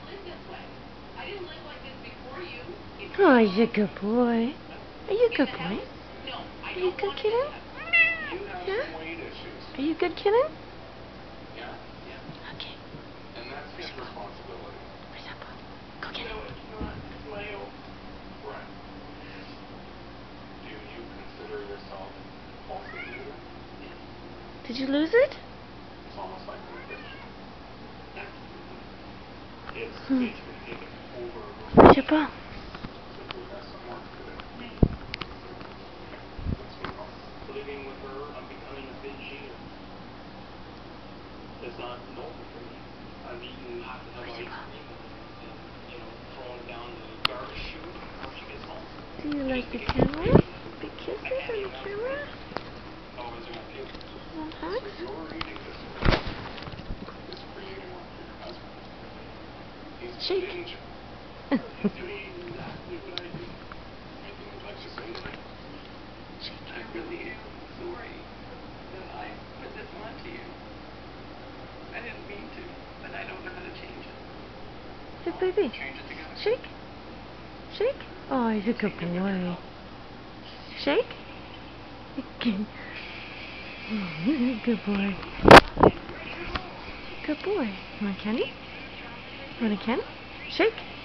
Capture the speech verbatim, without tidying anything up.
Oh, you're a good boy. Are you a good boy? Are you a good kitten? Yeah? Are you a good kitten? Okay. Where's your ball? Where's that ball? Go get it. Did you lose it? Hmm. Where's your ball? Do you like the camera? Big kisses on the camera? Little hugs? Shake. Hey, baby. Shake. Shake. Oh, he's a good boy. Shake. Good boy. Good boy. You want a candy? You want a candy? Shake.